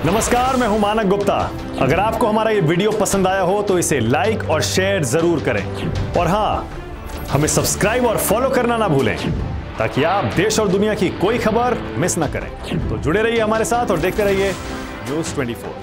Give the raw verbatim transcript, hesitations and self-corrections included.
नमस्कार, मैं हूं मानक गुप्ता। अगर आपको हमारा ये वीडियो पसंद आया हो तो इसे लाइक और शेयर जरूर करें और हां, हमें सब्सक्राइब और फॉलो करना ना भूलें ताकि आप देश और दुनिया की कोई खबर मिस ना करें। तो जुड़े रहिए हमारे साथ और देखते रहिए न्यूज़ ट्वेंटी फोर।